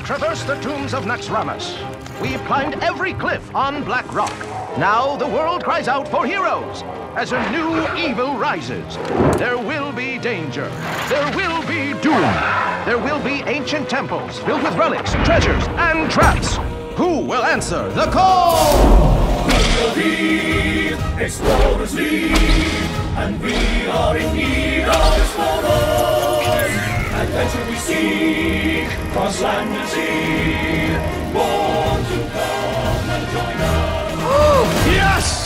traversed the tombs of Naxxramas. We've climbed every cliff on Black Rock. Now the world cries out for heroes. As a new evil rises, there will be danger. There will be doom. There will be ancient temples filled with relics, treasures, and traps. Who will answer the call? Explorers lead, and we are in need of explorers. Adventure we seek, cross land and sea. Want to come and join us? Yes!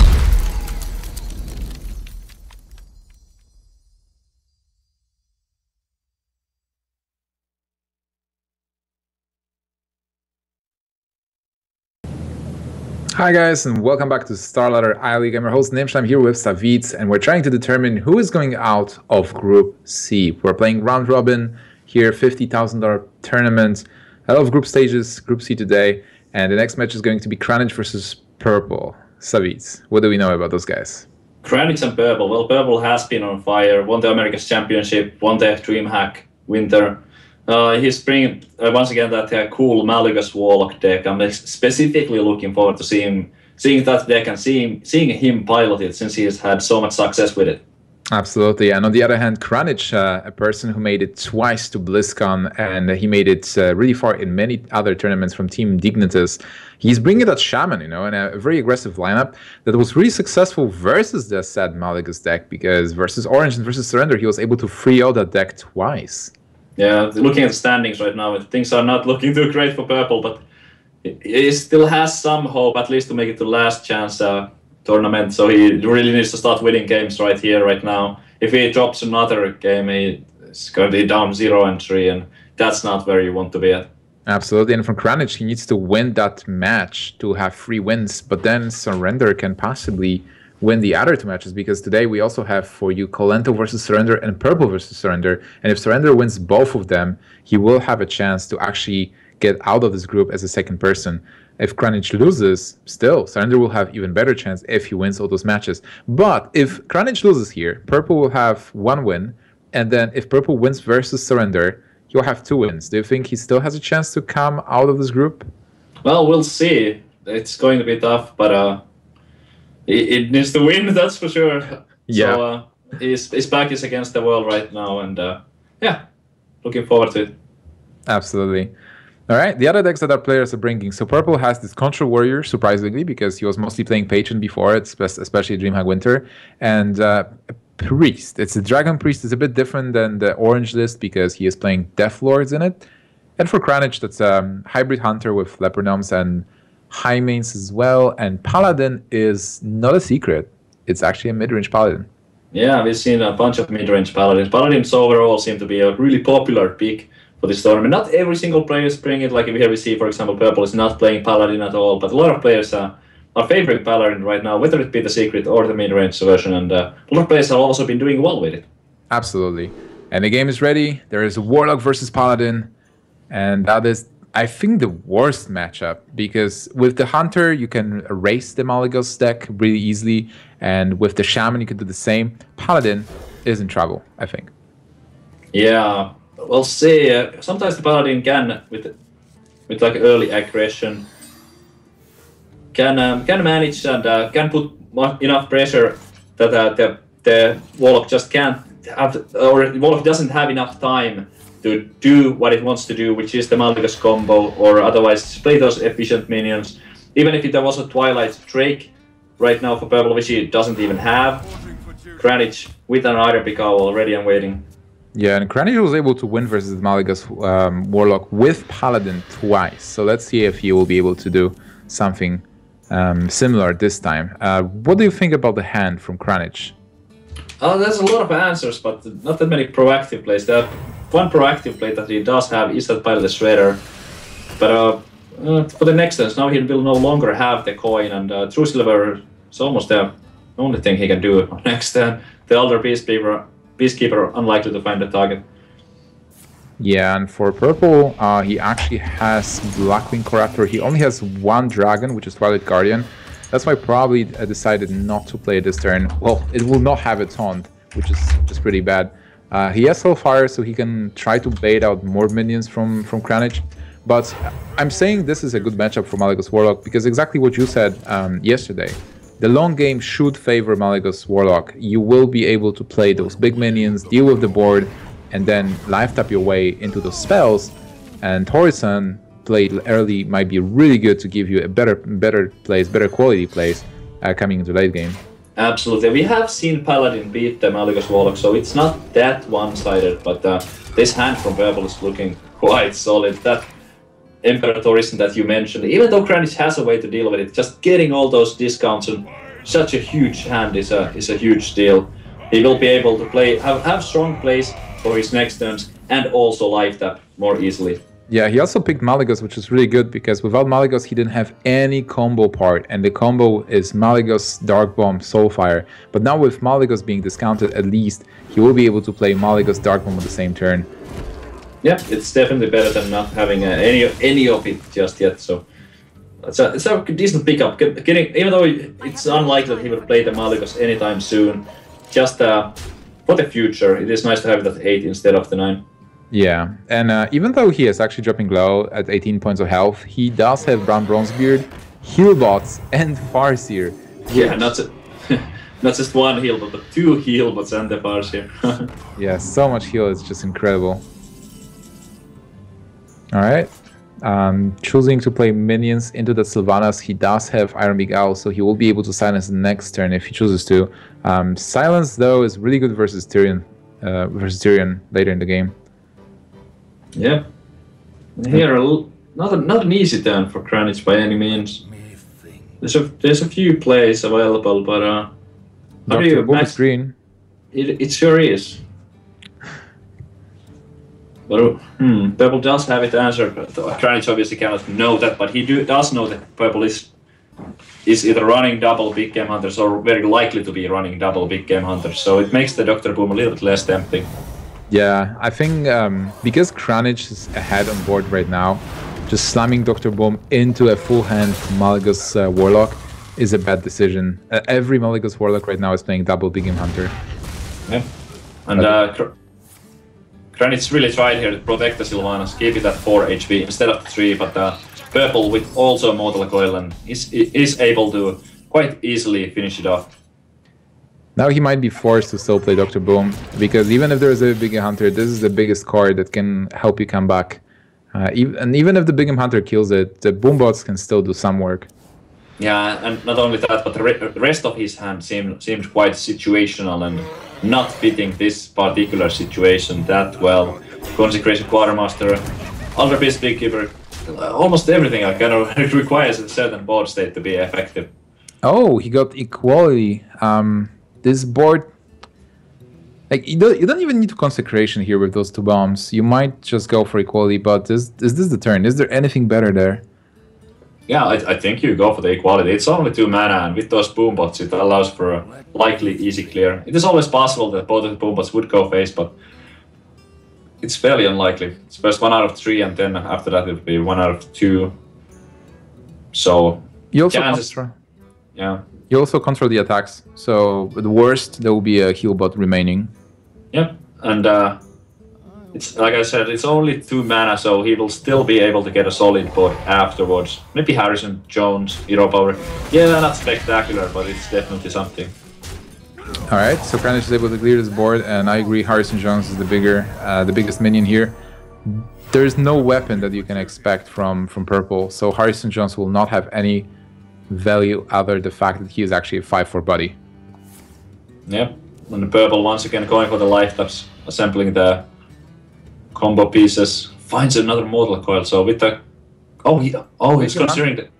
Hi guys, and welcome back to Starladder iLeague. I'm your host Nimsh. I'm here with Savitz, and we're trying to determine who is going out of Group C. We're playing round robin here, $50,000 tournament. A lot of group stages, Group C today, and the next match is going to be Kranich versus Purple. Savitz, what do we know about those guys? Kranich and Purple. Well, Purple has been on fire, won the America's Championship, won the DreamHack Winter. He's bringing, once again, that cool Malygos Warlock deck. I'm specifically looking forward to seeing that deck and seeing him pilot it, since he has had so much success with it. Absolutely. And on the other hand, Kranich, a person who made it twice to BlizzCon, and he made it really far in many other tournaments from Team Dignitas. He's bringing that Shaman, and a very aggressive lineup that was really successful versus the said Malygos deck, because versus Orange and versus Surrender, he was able to free out that deck twice. Yeah, looking at the standings right now, things are not looking too great for Purple, but he still has some hope, at least to make it to last chance tournament. So he really needs to start winning games right here, right now. If he drops another game, he's going to be down 0-3, and that's not where you want to be at. Absolutely, and from Kranich, he needs to win that match to have 3 wins, but then Surrender can possibly win the other 2 matches, because today we also have for you Kolento versus Surrender and Purple versus Surrender, and if Surrender wins both of them, he will have a chance to actually get out of this group as a second person. If Kranich loses, still, Surrender will have even better chance if he wins all those matches. But if Kranich loses here, Purple will have 1 win, and then if Purple wins versus Surrender, he'll have 2 wins. Do you think he still has a chance to come out of this group? Well, we'll see. It's going to be tough, but it needs to win, that's for sure. Yeah. So his back is against the wall right now, and yeah, looking forward to it. Absolutely. All right, the other decks that our players are bringing. So Purple has this Control Warrior, surprisingly, because he was mostly playing Patron before, especially DreamHack Winter, and Priest. It's a Dragon Priest. It's a bit different than the Orange list because he is playing Death Lords in it. And for Kranich, that's a Hybrid Hunter with Leopard Gnomes and High Mains as well. And Paladin is not a secret. It's actually a mid-range Paladin. Yeah, we've seen a bunch of mid-range Paladins. Paladins overall seem to be a really popular pick for this tournament. Not every single player is playing it. Like here we see, for example, Purple is not playing Paladin at all, but a lot of players are favoring Paladin right now, whether it be the secret or the mid-range version, and a lot of players have also been doing well with it. Absolutely. And the game is ready. There is Warlock versus Paladin, and that is, I think, the worst matchup, because with the Hunter, you can erase the Malygos deck really easily, and with the Shaman, you can do the same. Paladin is in trouble, I think. Yeah, we'll see. Sometimes the Paladin can, with like early aggression, can manage and can put enough pressure that the Warlock just can't have, or the Warlock doesn't have enough time to do what it wants to do, which is the Malygos combo, or otherwise play those efficient minions. Even if there was a Twilight Drake right now for Purple, which he doesn't even have, Kranich with an Iron Pickow already and waiting. Yeah, and Kranich was able to win versus the Malygos Warlock with Paladin twice. So let's see if he will be able to do something similar this time. What do you think about the hand from Kranich? There's a lot of answers, but not that many proactive plays. One proactive play that he does have is that Pilot Shredder. But for the next turns, now he will no longer have the coin, and True Silver is almost the only thing he can do next turn. The Elder Peacekeeper unlikely to find the target. Yeah, and for Purple, he actually has Blackwing Corruptor. He only has 1 dragon, which is Twilight Guardian. That's why probably decided not to play this turn. Well, it will not have a taunt, which is just pretty bad. He has Hellfire, so he can try to bait out more minions from Kranich. But I'm saying this is a good matchup for Malygos Warlock because exactly what you said yesterday. The long game should favor Malygos Warlock. You will be able to play those big minions, deal with the board, and then life tap your way into those spells. And Horizon played early might be really good to give you a better plays, better quality plays coming into late game. Absolutely. We have seen Paladin beat the Malygos Warlock, so it's not that one-sided, but this hand from Purple is looking quite solid. That Imperatorism that you mentioned, even though Kranich has a way to deal with it, just getting all those discounts and such a huge hand is a huge deal. He will be able to play have strong plays for his next turns and also life tap more easily. Yeah, he also picked Malygos, which is really good because without Malygos he didn't have any combo part, and the combo is Malygos, Dark Bomb, Soulfire. But now with Malygos being discounted, at least he will be able to play Malygos, Dark Bomb on the same turn. Yeah, it's definitely better than not having any of it just yet. So it's a decent pickup. Even though it's unlikely that he will play the Malygos anytime soon, just for the future, it is nice to have it at 8 instead of the 9. Yeah, and even though he is actually dropping low at 18 points of health, he does have Brown Bronzebeard, Healbots, and Farseer. Yeah, not just one heal, but 2 Healbots and the Farseer. Yeah, so much heal, it's just incredible. Alright, choosing to play minions into the Sylvanas, he does have Iron Beak Owl, so he will be able to silence the next turn if he chooses to. Silence, though, is really good versus Tyrion later in the game. Yeah. Here, not an easy turn for Kranich by any means. There's a few plays available, but how do you match green? It sure is. But Purple does have it answered. Kranich obviously cannot know that, but he does know that Purple is either running double Big Game Hunters or very likely to be running double Big Game Hunters. So it makes the Dr. Boom a little bit less tempting. Yeah, I think because Kranich is ahead on board right now, just slamming Dr. Boom into a full hand Malygos Warlock is a bad decision. Every Malygos Warlock right now is playing double Big Game Hunter. Yeah, and Kranich really tried here to protect the Sylvanas, keep it at 4 HP instead of 3, but Purple with also Mortal Coil and is able to quite easily finish it off. Now he might be forced to still play Dr. Boom, because even if there's a Big Game Hunter, this is the biggest card that can help you come back. And even if the Big Game Hunter kills it, the Boombots can still do some work. Yeah, and not only that, but the rest of his hand seems quite situational and not fitting this particular situation that well. Consecration Quartermaster, Ultra Beast Beekeeper, almost everything kind of requires a certain board state to be effective. Oh, he got Equality. This board, like you don't even need Consecration here with those 2 bombs. You might just go for Equality, but is this the turn? Is there anything better there? Yeah, I think you go for the Equality. It's only 2 mana, and with those Boombots, it allows for a likely easy clear. It is always possible that both of the Boombots would go face, but it's fairly unlikely. It's first 1 out of 3, and then after that it would be 1 out of 2. So You also You also control the attacks, so at the worst there will be a Healbot remaining. Yeah, and it's like I said, it's only 2 mana, so he will still be able to get a solid board afterwards. Maybe Harrison Jones, Hero Power. Yeah, not spectacular, but it's definitely something. Alright, so Kranich is able to clear this board, and I agree Harrison Jones is the biggest minion here. There's no weapon that you can expect from Purple, so Harrison Jones will not have any value other the fact that he is actually a 5/4 buddy. Yep, and the Purple once again going for the life taps, assembling the combo pieces, finds another Mortal Coil. So with the he's considering the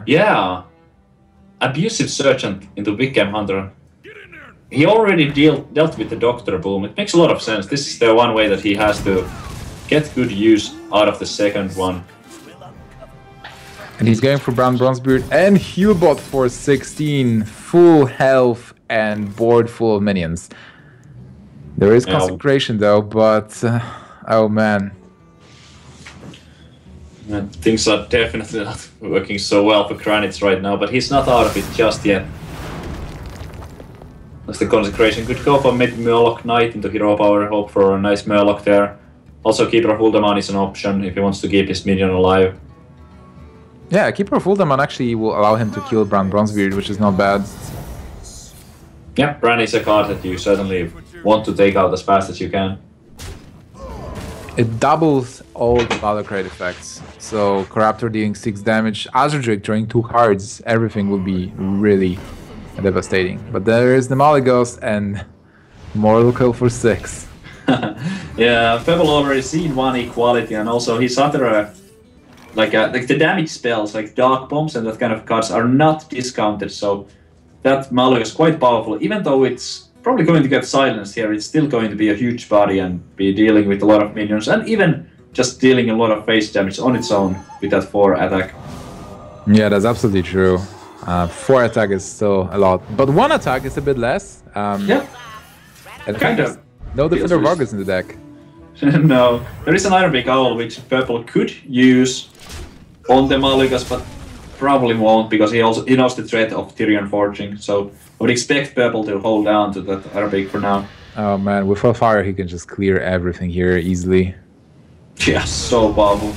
abusive Sergeant into Big Game Hunter. He already dealt with the Dr. Boom. It makes a lot of sense. This is the one way that he has to get good use out of the second one. And he's going for Brown Bronzebeard and Healbot for 16, full health and board full of minions. There is Consecration though, but oh man. Things are definitely not working so well for Kranich right now, but he's not out of it just yet. As the Consecration could go for mid Murloc Knight into Hero Power, hope for a nice Murloc there. Also, Keeper of Uldaman is an option if he wants to keep his minion alive. Yeah, Keeper of Uldaman actually will allow him to kill Bran Bronzebeard, which is not bad. Yeah, Bran is a card that you certainly want to take out as fast as you can. It doubles all the Malachite effects. So Corruptor dealing 6 damage, Azure Drake drawing 2 cards, everything will be really devastating. But there is the Malygos and Mortal Coil for 6. Yeah, Pebble already seen one equality, and also his other like the damage spells like Dark Bombs and that kind of cards are not discounted, so that Malygos is quite powerful. Even though it's probably going to get silenced here, it's still going to be a huge body and be dealing with a lot of minions, and even just dealing a lot of face damage on its own with that 4 attack. Yeah, that's absolutely true. 4 attack is still a lot, but 1 attack is a bit less. Yeah, and kind of. No Defender of Argus in the deck. No, there is an Ironbeak Owl which Purple could use on the Malygos, but probably won't because he knows the threat of Tyrion Forging. So I would expect Purple to hold down to that Ironbeak for now. Oh man, with Hellfire he can just clear everything here easily. Yeah, so powerful.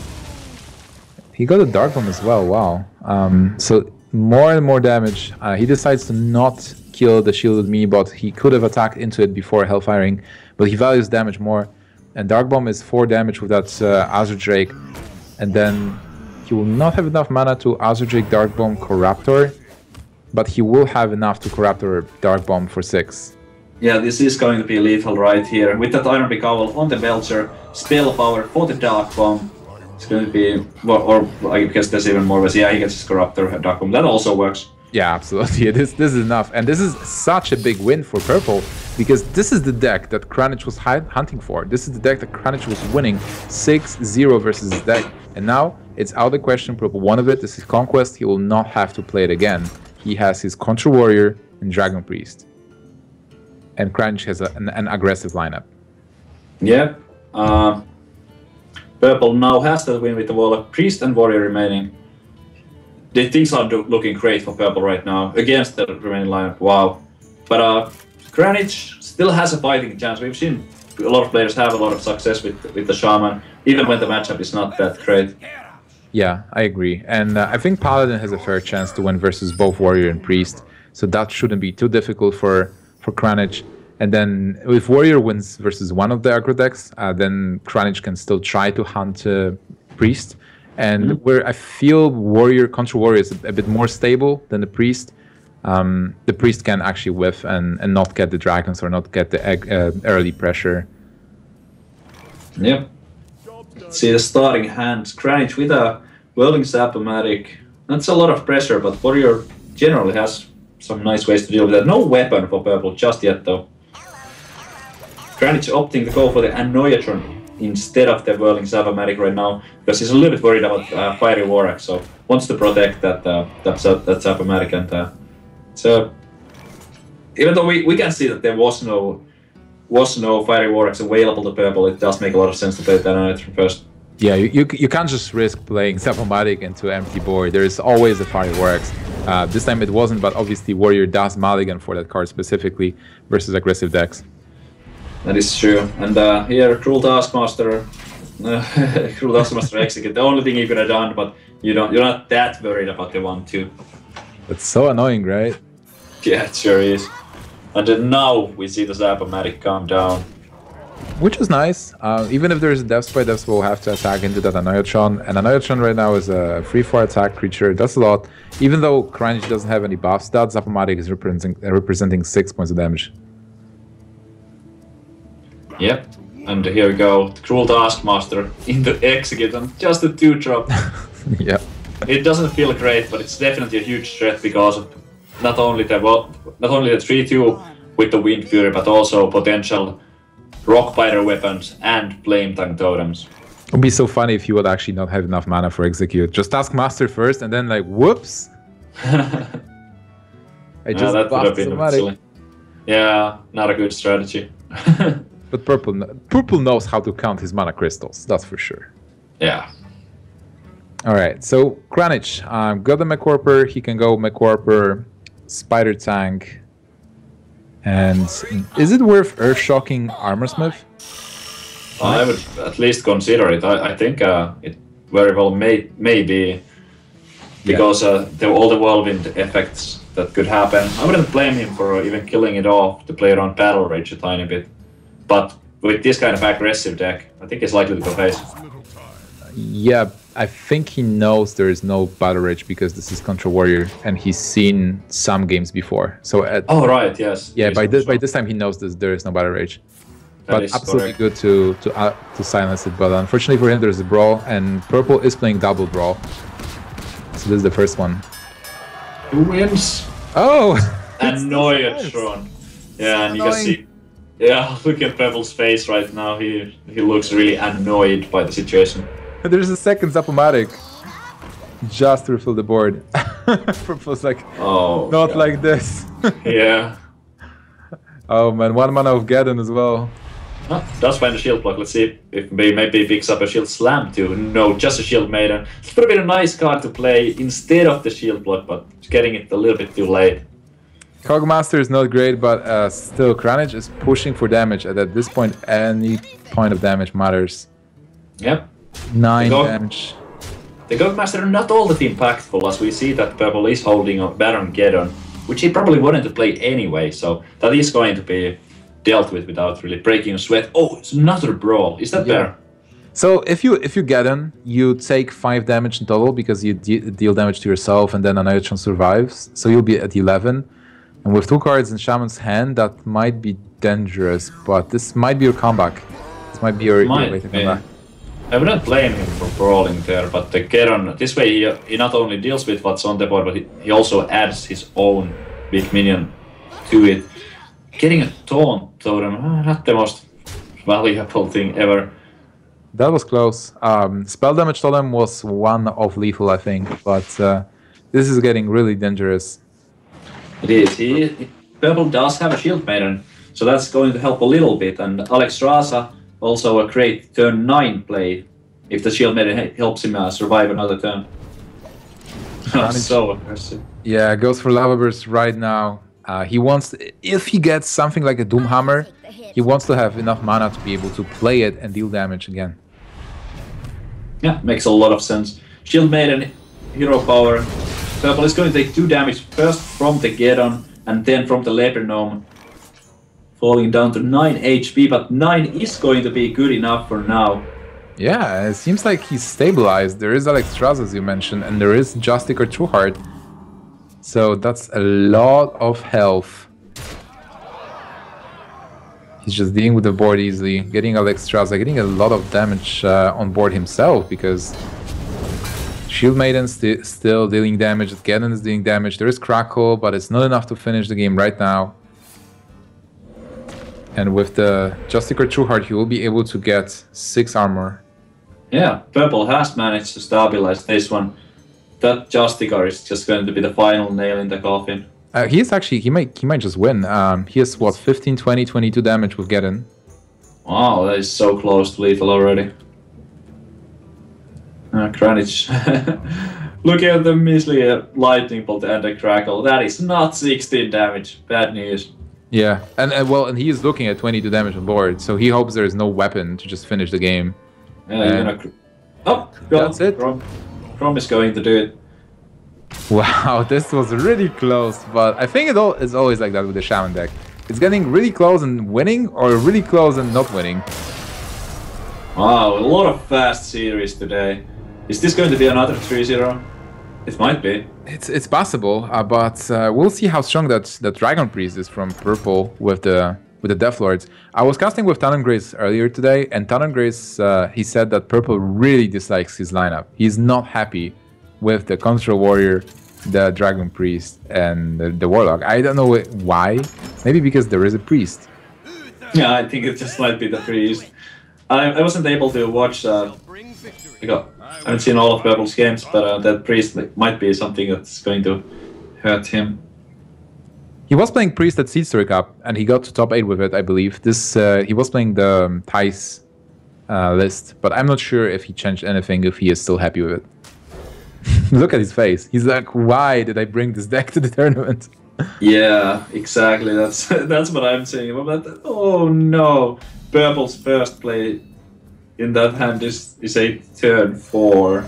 He got a Dark Bomb as well, wow. So more and more damage. He decides to not kill the Shielded Me, but he could have attacked into it before Hellfiring, but he values damage more. And Dark Bomb is 4 damage with that Azure Drake, and then he will not have enough mana to Azure Drake, Dark Bomb, Corruptor, but he will have enough to Corruptor Dark Bomb for 6. Yeah, this is going to be lethal right here. With that Ironbeak Owl on the Belcher, spell power for the Dark Bomb. It's going to be, well, or I guess there's even more ways. Yeah, he gets his Corruptor Dark Bomb. That also works. Yeah, absolutely. This is enough. And this is such a big win for Purple, because this is the deck that Kranich was hunting for. This is the deck that Kranich was winning 6-0 versus his deck. And now it's out of the question. Purple won of it. This is Conquest. He will not have to play it again. He has his Contra Warrior and Dragon Priest. And Kranich has an aggressive lineup. Yeah. Purple now has that win with the Warlock, Priest and Warrior remaining. The things are looking great for Purple right now against the remaining lineup. Wow. But Kranich still has a fighting chance. We've seen a lot of players have a lot of success with the Shaman, even when the matchup is not that great. Yeah, I agree. And I think Paladin has a fair chance to win versus both Warrior and Priest. So that shouldn't be too difficult for Kranich. And then if Warrior wins versus one of the aggro decks, then Kranich can still try to hunt Priest. And where I feel Contra Warrior is a bit more stable than the Priest, the Priest can actually whiff and not get the dragons or not get the early pressure. Yep. See the starting hand. Kranich with a Whirling Zap-O-Matic. That's a lot of pressure, but Warrior generally has some nice ways to deal with that. No weapon for Purple just yet, though. Kranich opting to go for the Annoyatron instead of the Whirling Zap-O-Matic right now, because he's a little bit worried about Fiery War, so wants to protect that Zap-O-Matic. And so, even though we can see that there was no Fiery War available to Purple, it does make a lot of sense to play the Annoyatron first. Yeah, you can't just risk playing Zap-O-Matic into empty board. There is always a Fiery War. This time it wasn't, but obviously Warrior does mulligan for that card specifically versus aggressive decks. That is true. And here, Cruel Taskmaster execute. The only thing you could have done, but you're not that worried about the 1-2. It's so annoying, right? Yeah, it sure is. And then now we see the Zap-O-Matic come down. Which is nice. Even if there's a Death Spray, Death will have to attack into that Annoyatron. And Annoyatron right now is a 3-4 attack creature. That's a lot. Even though Kranich doesn't have any buffs, that Zap-O-Matic is representing 6 points of damage. Yep, and here we go. The Cruel Taskmaster into Execute and just a 2-drop. Yeah. It doesn't feel great, but it's definitely a huge threat because of not only the 3-2 with the Wind Fury, but also potential Rockbiter weapons and Flame Tongue Totems. It would be so funny if you would actually not have enough mana for Execute. Just Taskmaster first and then like, whoops! I just that would have been somebody. silly. Yeah, not a good strategy. But Purple knows how to count his mana crystals, that's for sure. Yeah. Alright, so Kranich got the MechWarper, he can go MechWarper, Spider Tank, and is it worth Earthshocking Armorsmith? I would at least consider it. I think it very well may be because all the whirlwind effects that could happen. I wouldn't blame him for even killing it off to play around Battle Rage a tiny bit. But with this kind of aggressive deck, I think it's likely to go face. Yeah, I think he knows there is no Battle Rage because this is Control Warrior, and he's seen some games before. So oh right, yes. Yeah, by this time he knows there is no Battle Rage. But absolutely good to silence it. But unfortunately for him, there's a brawl, and purple is playing double brawl. So this is the first one. Who wins? Oh! Annoyed Tron. Yeah, and you can see. Yeah, look at Pebbles' face right now. He looks really annoyed by the situation. There's a second Zapomatic just to refill the board. Purple's like, oh, not God. like this. Yeah. Oh man, 1 mana of Geddon as well. Does find a shield block. Let's see if maybe picks up a shield slam too. No, just a shield maiden. It's probably a nice card to play instead of the shield block, but getting it a little bit too late. Cogmaster is not great, but still Kranich is pushing for damage. At this point, any point of damage matters. Yep. 9 damage. The Cogmaster are not all that impactful, as we see that purple is holding a Baron Geddon, which he probably wanted to play anyway, so that is going to be dealt with without really breaking a sweat. Oh, it's another brawl. Is that better? So if you get in, you take 5 damage in total because you deal damage to yourself, and then Annoyatron survives. So you'll be at 11. And with 2 cards in Shaman's hand, that might be dangerous. But this might be your comeback. This might be your way to come back. I wouldn't blame him for brawling there, but the Geddon, this way he not only deals with what's on the board, but he also adds his own big minion to it. Getting a Taunt Totem, not the most valuable thing ever. That was close. Spell damage totem was 1 of lethal, I think, but this is getting really dangerous. It is. Purple does have a Shield Maiden, so that's going to help a little bit. And Alexstrasza, also a great turn 9 play, if the Shield Maiden helps him survive another turn. So aggressive. Yeah, goes for Lava Burst right now. He wants, if he gets something like a Doomhammer, he wants to have enough mana to be able to play it and deal damage again. Yeah, makes a lot of sense. Shield Maiden, hero power. Purple is going to take 2 damage, first from the Geddon and then from the Leper Gnome. Falling down to 9 HP, but 9 is going to be good enough for now. Yeah, it seems like he's stabilized. There is Alexstrasza, as you mentioned, and there is Justicar Trueheart. So that's a lot of health. He's just dealing with the board easily, getting Alexstrasza, getting a lot of damage on board himself, because Shield Maiden's still dealing damage, Geddon is dealing damage, there is Crackle, but it's not enough to finish the game right now. And with the Justicar Trueheart, he will be able to get 6 armor. Yeah, Purple has managed to stabilize this one. That Justicar is just going to be the final nail in the coffin. He is actually, he might just win. He has what, 15, 20, 22 damage with Geddon. Wow, that is so close to lethal already. Kranich. Look at the measly lightning bolt and the crackle. That is not 16 damage. Bad news. Yeah, and he is looking at 22 damage on board, so he hopes there is no weapon to just finish the game. Yeah, that's it. Chrome is going to do it. Wow, this was really close, but I think it's always like that with the Shaman deck. It's getting really close and winning, or really close and not winning. Wow, a lot of fast series today. Is this going to be another 3-0? It might be. It's possible, but we'll see how strong that Dragon Priest is from Purple with the Death Lords. I was casting with Talongrace earlier today, and Talongrace, he said that Purple really dislikes his lineup. He's not happy with the Control Warrior, the Dragon Priest, and the Warlock. I don't know why. Maybe because there is a Priest. Yeah, I think it just might be the Priest. I wasn't able to watch. I haven't seen all of Purple's games, but that Priest might be something that's going to hurt him. He was playing Priest at Seed Story Cup, and he got to top 8 with it, I believe. He was playing the Thais list, but I'm not sure if he changed anything, if he is still happy with it. Look at his face. He's like, why did I bring this deck to the tournament? Yeah, exactly. That's what I'm saying about that. Oh no! Purple's first play in that hand is a turn 4.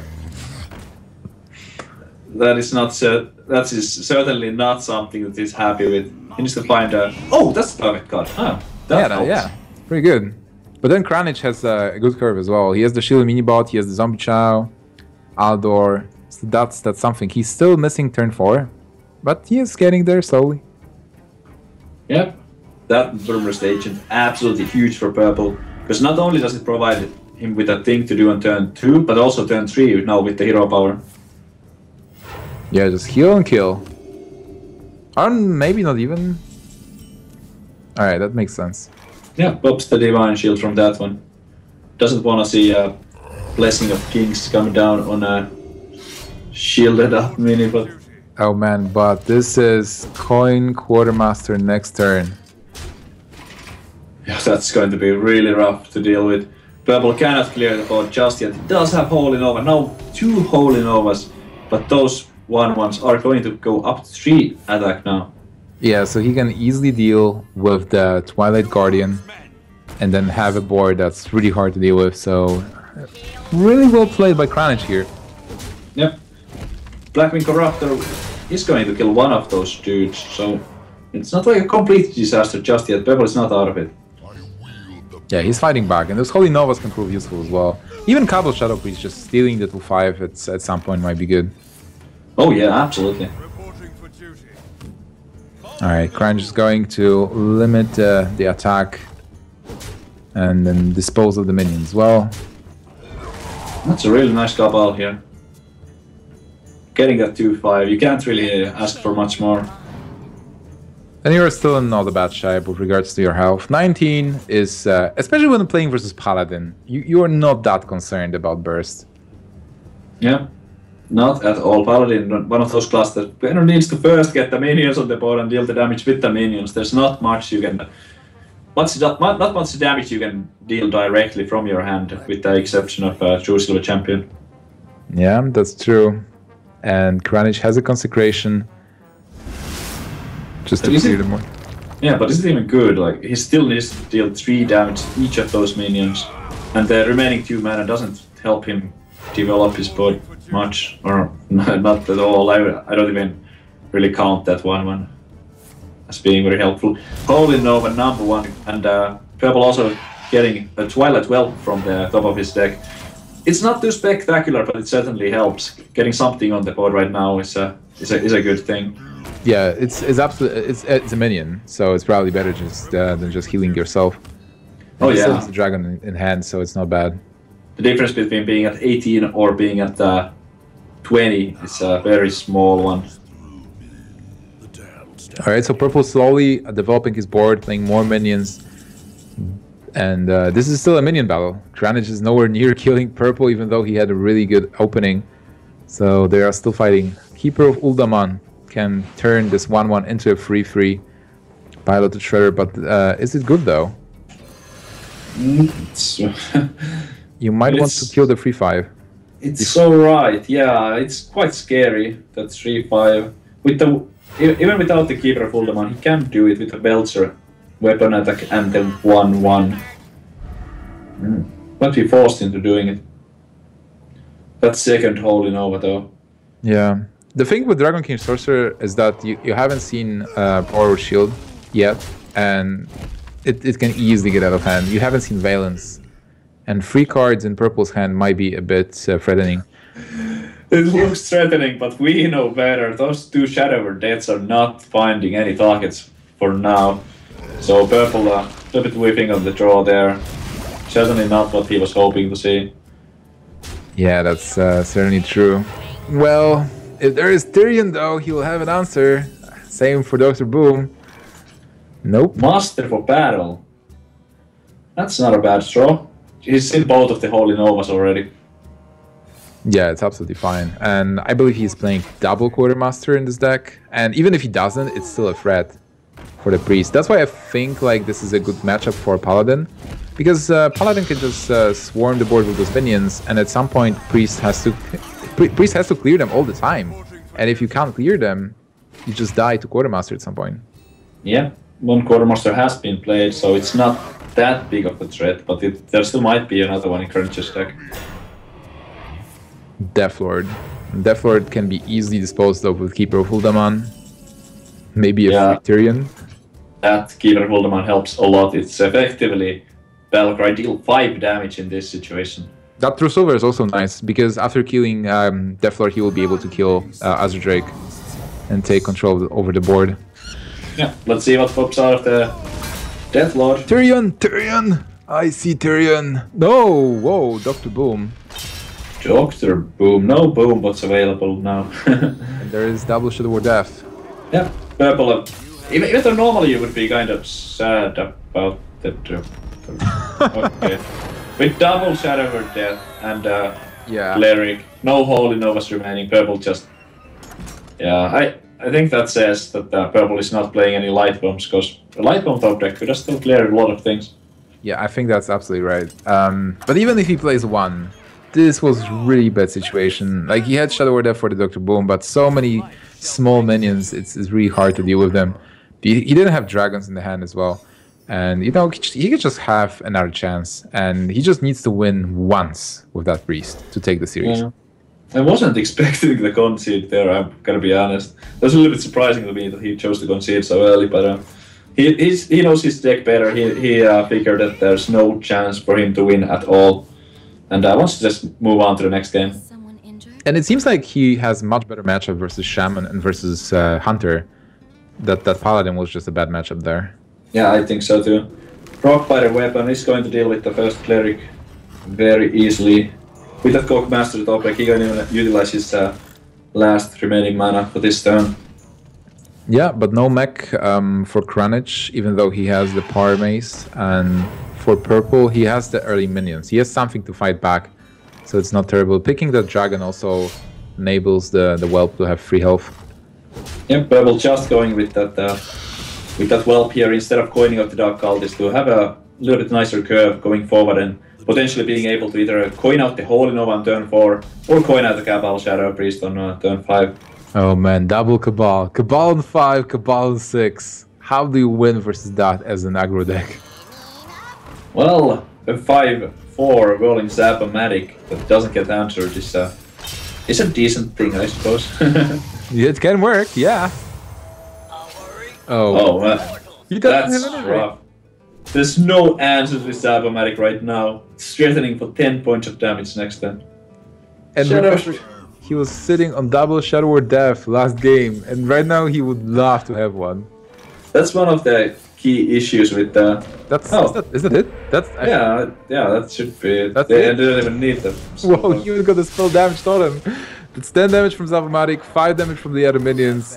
That is not that is certainly not something that he's happy with. He needs to find a. Oh, that's the perfect card. Huh. Yeah, pretty good. But then Kranich has a good curve as well. He has the Shield Minibot, he has the Zombie Chow, Aldor. So that's something. He's still missing turn 4, but he is getting there slowly. Yep. That Burmist Agent absolutely huge for purple, because not only does it provide him with a thing to do on turn 2, but also turn 3 now with the hero power. Yeah, just heal and kill. Or maybe not even. Alright, that makes sense. Yeah, pops the Divine Shield from that one. Doesn't want to see a Blessing of Kings coming down on a shielded up mini, but... Oh man, but this is Coin Quartermaster next turn. Yeah, that's going to be really rough to deal with. Purple cannot clear the board just yet. It does have Holy Nova. Now 2 Holy Novas, but those 1/1s are going to go up to 3 attack now. Yeah, so he can easily deal with the Twilight Guardian and then have a board that's really hard to deal with, so really well played by Kranich here. Yep. Blackwing Corruptor is going to kill one of those dudes, so it's not like a complete disaster just yet. Purple is not out of it. Yeah, he's fighting back, and those Holy Novas can prove useful as well. Even Cabo Shadow Priest just stealing the 2/5 at some point might be good. Oh yeah, absolutely. Alright, Kranich is going to limit the attack and then dispose of the minions as well. That's a really nice Cabal here. Getting that 2/5, you can't really ask for much more. And you're still in not a bad shape with regards to your health. 19 is, especially when playing versus Paladin, you are not that concerned about burst. Yeah, not at all. Paladin, one of those classes that kind of needs to first get the minions on the board and deal the damage with the minions. There's not much you can... not much damage you can deal directly from your hand, with the exception of True Silver Champion. Yeah, that's true. And Kranich has a Consecration. Just to clear them more. Yeah, but is it even good? Like, he still needs to deal 3 damage to each of those minions. And the remaining 2 mana doesn't help him develop his board much. Or not at all. I don't even really count that one as being very helpful. Holy Nova #1, and Purple also getting a Twilight Well from the top of his deck. It's not too spectacular, but it certainly helps. Getting something on the board right now is a good thing. Yeah, it's absolutely it's a minion, so it's probably better just than just healing yourself. And oh yeah, it's a dragon in hand, so it's not bad. The difference between being at 18 or being at 20 is a very small one. All right, so Purple slowly developing his board, playing more minions, and this is still a minion battle. Kranich is nowhere near killing Purple, even though he had a really good opening. So they are still fighting. Keeper of Uldaman can turn this 1/1 into a 3/3 Pilot the Shredder, but is it good though? You might want to kill the 3/5. It's so right, yeah, it's quite scary, that 3/5. With the even without the Keeper of Uldaman, he can do it with a Belcher weapon attack and then 1/1. Might be forced into doing it. That second Holy Nova though. Yeah. The thing with Dragon King Sorcerer is that you haven't seen Power Shield yet, and it can easily get out of hand. You haven't seen Valence, and 3 cards in Purple's hand might be a bit threatening. It looks threatening, but we know better. Those 2 Shadow Deaths are not finding any targets for now. So Purple a little bit whiffing on the draw there. Certainly not what he was hoping to see. Yeah, that's certainly true. Well, if there is Tyrion though, he will have an answer. Same for Dr. Boom. Nope. Master for Battle. That's not a bad draw. He's in both of the Holy Novas already. Yeah, it's absolutely fine. And I believe he's playing double Quartermaster in this deck. And even if he doesn't, it's still a threat for the Priest. That's why I think like this is a good matchup for Paladin. Because Paladin can just swarm the board with those minions, and at some point Priest has to clear them all the time. And if you can't clear them, you just die to Quartermaster at some point. Yeah, one Quartermaster has been played, so it's not that big of a threat, but there still might be another one in Crunch's deck. Deathlord. Deathlord can be easily disposed of with Keeper of Uldaman. Maybe a free Tyrion. That Keeper of Uldaman helps a lot. It's effectively Valkyrie deal 5 damage in this situation. That True Silver is also nice, because after killing Deathlord, he will be able to kill Azure Drake and take control over the board. Yeah, let's see what pops out of the Deathlord. Tyrion! Tyrion! I see Tyrion! No! Whoa, Dr. Boom. Dr. Boom. No Boom what's available now. And there is double Shadow War Death. Yeah, purple. Even though normally you would be kind of sad about the... okay. With double Shadow War Death and Cleric, no Holy Novas remaining, purple just... Yeah, I think that says that purple is not playing any light bombs, because the light bomb top deck could just still clear a lot of things. Yeah, I think that's absolutely right. But even if he plays 1, this was really bad situation. Like, he had Shadow War Death for the Dr. Boom, but so many small minions, it's really hard to deal with them. He didn't have dragons in the hand as well. And, you know, he could just have another chance. And he just needs to win once with that Priest to take the series. Yeah. I wasn't expecting the concede there, I'm gonna be honest. It was a little bit surprising to me that he chose to concede so early, but he knows his deck better. He figured that there's no chance for him to win at all. And wants to just move on to the next game. And it seems like he has much better matchup versus Shaman and versus Hunter. That Paladin was just a bad matchup there. Yeah, I think so too. Rock by the weapon is going to deal with the first Cleric very easily. With that Cock Master top deck, he can even utilize his last remaining mana for this turn. Yeah, but no mech for Kranich, even though he has the Power Mace. And for purple, he has the early minions. He has something to fight back, so it's not terrible. Picking the dragon also enables the whelp to have free health. Yep, purple just going with that whelp here instead of coining out the Dark Cultist to have a little bit nicer curve going forward and potentially being able to either coin out the Holy Nova on turn 4 or coin out the Cabal Shadow Priest on turn 5. Oh man, double Cabal. Cabal on 5, Cabal on 6. How do you win versus that as an aggro deck? Well, a 5/4 rolling Zap-O-Matic that doesn't get answered is a decent thing, I suppose. It can work, yeah. Oh man, that's anyway. rough. There's no answers with Zap-O-Matic right now. It's threatening for 10 points of damage next turn. And remember, he was sitting on double Shadow War Death last game, and right now he would love to have one. That's one of the key issues with the... Is that it? That's yeah, that should be it. That's They it? didn't even need them. Whoa, he even got the spell damage totem. That's 10 damage from Zap-O-Matic, 5 damage from the other minions.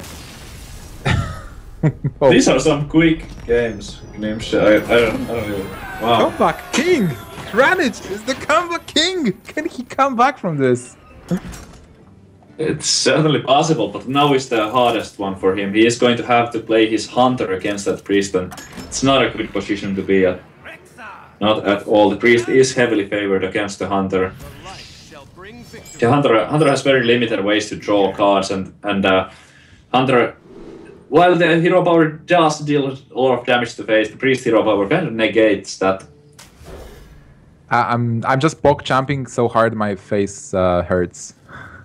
Oh. These are some quick games. I don't even... Wow. Comeback King! Kranich is the comeback king! Can he come back from this? It's certainly possible, but now is the hardest one for him. He is going to have to play his Hunter against that Priest, and it's not a good position to be at. Not at all. The Priest is heavily favored against the Hunter. The Hunter has very limited ways to draw cards, and Hunter, while the hero power does deal a lot of damage to face, the Priest hero power kind of negates that. I'm just block jumping so hard my face hurts.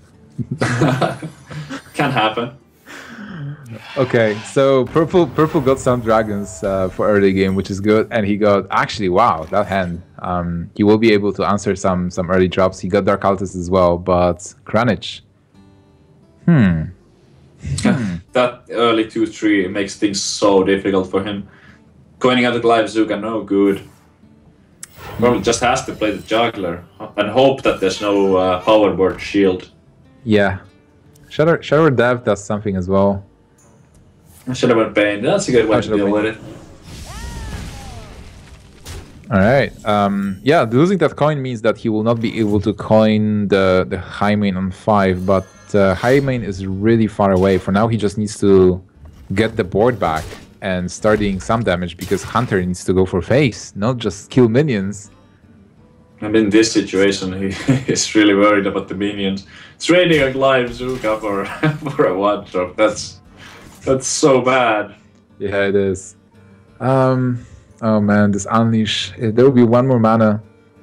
Can happen. Okay, so purple got some dragons for early game, which is good, and he got actually wow that hand. He will be able to answer some early drops. He got Dark Cultist as well, but Kranich. That early 2-3 makes things so difficult for him. Coining out the Glyph Zuka, no good. Probably just has to play the Juggler and hope that there's no Power Word Shield. Yeah, Shadow Dev does something as well. Shadow Bane, that's a good way to deal with it. Alright, yeah, losing that coin means that he will not be able to coin the high main on 5, but high main is really far away. For now, he just needs to get the board back and start doing some damage, because Hunter needs to go for face, not just kill minions. And in this situation, he is really worried about the minions. Trading a Glyph Zuka for a one-drop, that's so bad. Yeah, it is. Oh man, this Unleash. There will be one more mana.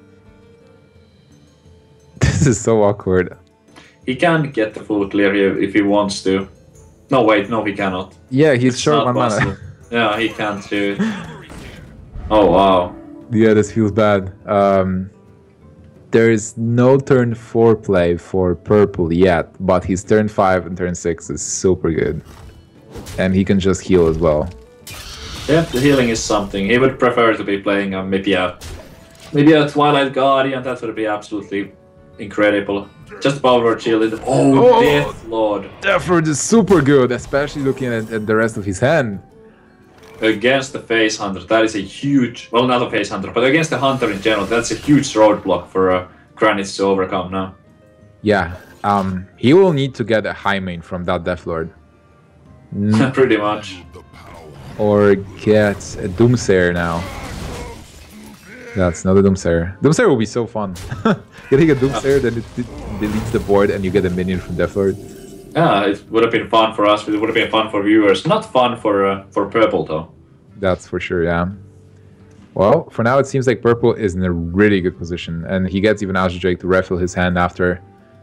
This is so awkward. He can get the full clear here if he wants to. No, wait, no, he cannot. Yeah, he's It's short not one possible. mana. Yeah, he can't do it. Oh, wow. Yeah, this feels bad. There is no turn 4 play for purple yet, but his turn 5 and turn 6 is super good. And he can just heal as well. Yeah, the healing is something. He would prefer to be playing maybe a Twilight Guardian. That would be absolutely incredible. Just power shielded. Oh, Death Lord. Death Lord is super good, especially looking at the rest of his hand. Against the Face Hunter, that is a huge... Well, not a Face Hunter, but against the Hunter in general, that's a huge roadblock for Kranich to overcome now. Yeah, he will need to get a high main from that Death Lord. Pretty much. Or get a Doomsayer now. That's not a Doomsayer. Doomsayer will be so fun. Getting a Doomsayer, then it deletes the board and you get a minion from Death Lord. Yeah, it would have been fun for us, it would have been fun for viewers. Not fun for Purple, though. That's for sure, yeah. Well, for now it seems like Purple is in a really good position, and he gets even Azure Drake to refill his hand after.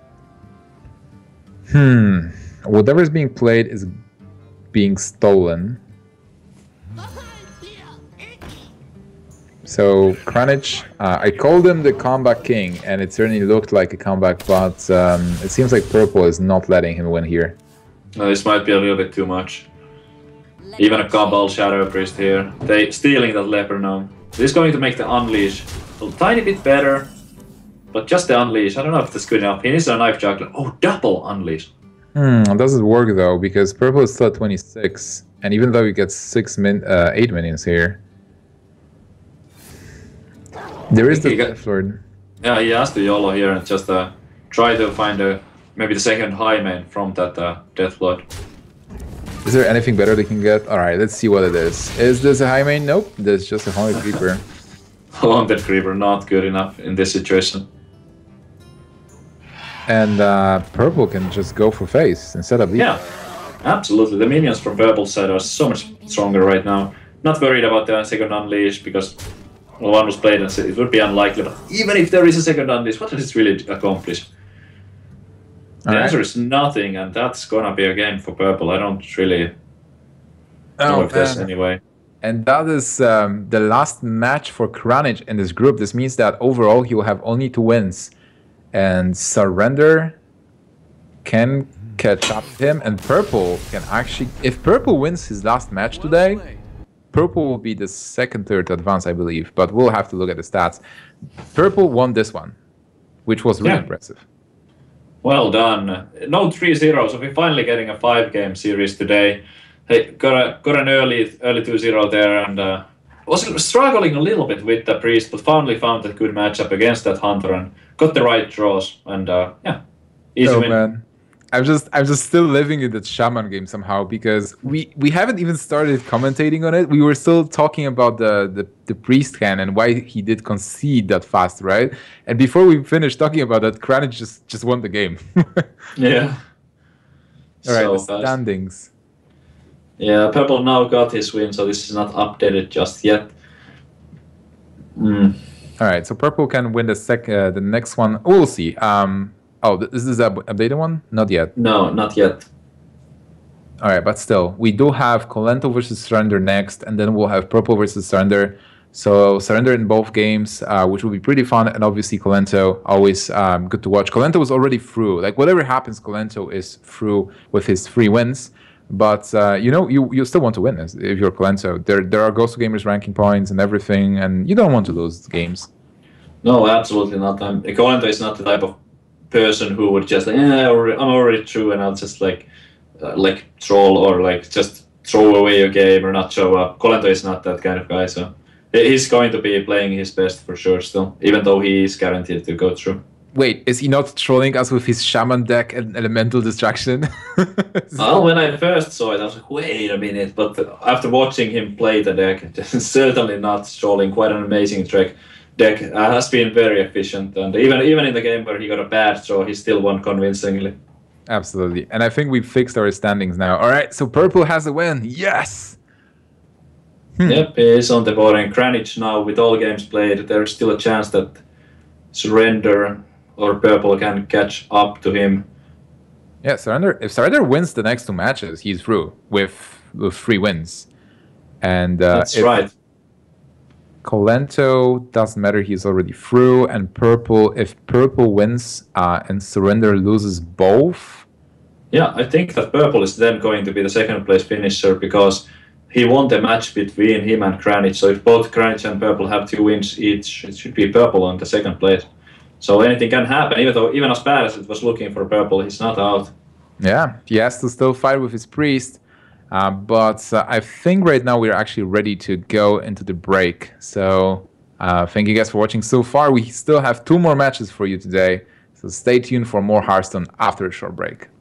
Whatever is being played is being stolen. So, Kranich, I called him the comeback king, and it certainly looked like a comeback, but it seems like Purple is not letting him win here. No, this might be a little bit too much. Even a Cabal Shadow Priest here. They stealing that Leper now. This is going to make the Unleash a tiny bit better, but just the Unleash, I don't know if that's good enough. He needs a Knife Juggler. Oh, double Unleash. It doesn't work though, because Purple is still at 26, and even though he gets 8 minions here, there is the Death Lord. Yeah, he has to YOLO here and just try to find maybe the second high main from that Death Lord. Is there anything better they can get? Alright, let's see what it is. Is this a high main? Nope, there's just a Haunted Creeper. Haunted Creeper, not good enough in this situation. And Purple can just go for face instead of lead. Yeah, absolutely. The minions from Purple side are so much stronger right now. Not worried about the second Unleash because one was played and said it would be unlikely, but even if there is a second Unleash, what does it really accomplish? The answer is nothing, and that's gonna be a game for Purple. I don't really know if there's any way. And that is the last match for Kranich in this group. This means that overall he will have only 2 wins. And Surrender can catch up to him, and Purple can actually... If Purple wins his last match today, Purple will be the second, third to advance, I believe. But we'll have to look at the stats. Purple won this one, which was really impressive. Well done. No 3-0, so we're finally getting a 5-game series today. Hey, got an early 2-0 there, and was struggling a little bit with the Priest, but finally found a good matchup against that Hunter and got the right draws, and yeah, easy win. Man. I'm just still living in that Shaman game somehow, because we haven't even started commentating on it. We were still talking about the Priest hand and why he did concede that fast, right? And before we finished talking about that, Kranich just won the game. Yeah. All right, So the fast. standings. Yeah, Purple now got his win, so this is not updated just yet. All right, so Purple can win the next one. We'll see. Oh, this is the updated one? Not yet. No, not yet. All right, but still, we do have Kolento versus Surrender next, and then we'll have Purple versus Surrender. So Surrender in both games, which will be pretty fun, and obviously Kolento, always good to watch. Kolento was already through. Like, whatever happens, Kolento is through with his 3 wins. But, you still want to win if you're Kolento. There are Ghost Gamers ranking points and everything, and you don't want to lose games. No, absolutely not. Kolento is not the type of person who would just I'm already through and I'll just like troll or like just throw away your game or not show up. Kolento is not that kind of guy, so he's going to be playing his best for sure still, even though he is guaranteed to go through. Wait, is he not trolling us with his Shaman deck and Elemental Distraction? Well, when I first saw it, I was like, wait a minute, but after watching him play the deck, certainly not trolling, quite an amazing deck has been very efficient, and even in the game where he got a bad draw, he still won convincingly. Absolutely, and I think we've fixed our standings now. All right, so Purple has a win. Yes! Yep, he is on the board, and Kranich now, with all games played, there's still a chance that Surrender or Purple can catch up to him. Yeah, Surrender. If Surrender wins the next 2 matches, he's through with 3 wins. And That's right. Colento doesn't matter; he's already through. And Purple, if Purple wins and Surrender loses both. Yeah, I think that Purple is then going to be the second place finisher because he won the match between him and Kranich. So if both Kranich and Purple have 2 wins each, it should be Purple on the second place. So anything can happen, even as bad as it was looking for Purple, he's not out. Yeah, he has to still fight with his priest. But I think right now we're actually ready to go into the break. So thank you guys for watching so far. We still have 2 more matches for you today. So stay tuned for more Hearthstone after a short break.